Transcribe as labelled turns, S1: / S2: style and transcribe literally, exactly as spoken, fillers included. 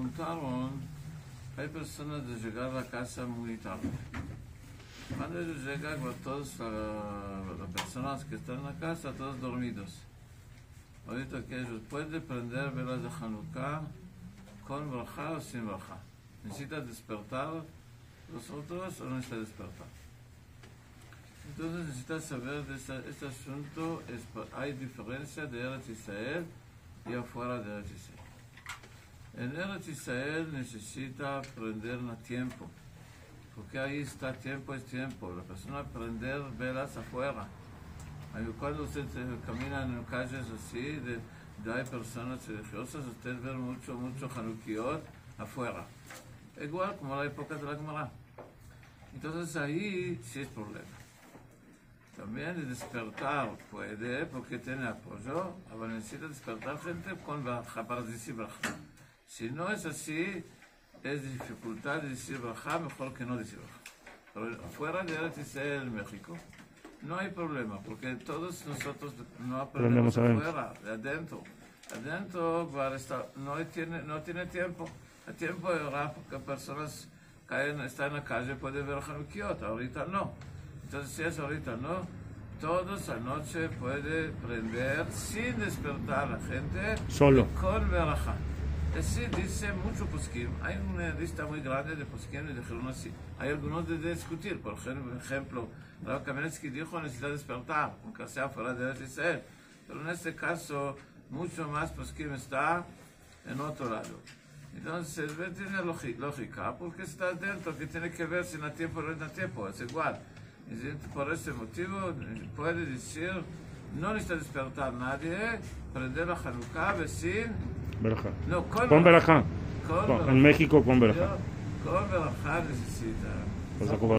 S1: preguntaron, hay personas de llegar a la casa muy tarde. Cuando ellos llegan, todas las personas que están en la casa, todos dormidos. Ahorita que ellos pueden prender velas de Hanukkah con braja o sin braja. Necesita despertar los otros o no necesita despertar. Entonces necesita saber de esta, este asunto, es, hay diferencia de Eretz Israel y afuera de Eretz Israel. En Eretz Israel necesita prender a tiempo, porque ahí está tiempo es tiempo. La persona prender velas afuera. Cuando usted camina en calles así, de, de hay personas religiosas, usted ve mucho, mucho Hanukiot afuera. Igual como la época de la Gemara. Entonces ahí sí es problema. También el despertar puede, porque tiene apoyo, pero necesita despertar gente con braja para decir braja. Si no es así, es dificultad de decir braja, mejor que no decir braja. Pero afuera de Eretz Israel, en México, no hay problema, porque todos nosotros no aprendemos afuera, de adentro. Adentro no tiene, no tiene tiempo. El tiempo era porque personas caen, están en la calle, pueden ver Hanukiot, ahorita no. Entonces, si es ahorita no, todos anoche puede prender sin despertar a la gente.
S2: Solo.
S1: Con verajá. Así dice mucho poskim. Hay una lista muy grande de poskim y de dijeron así. Hay algunos de discutir. Por ejemplo, Rav Kamenetsky dijo necesita despertar, aunque sea fuera de Eretz Israel. Pero en este caso, mucho más poskim está en otro lado. Entonces, tiene lógica, porque está dentro, que tiene que ver si no hay tiempo o no hay tiempo, es igual. Y por ese motivo, puede decir, no necesita despertar a nadie, prender la Hanukkah, sin...
S2: Verajá.
S1: No, con,
S2: con verajá.
S1: Con
S2: En México, con verajá.
S1: Con verajá necesita.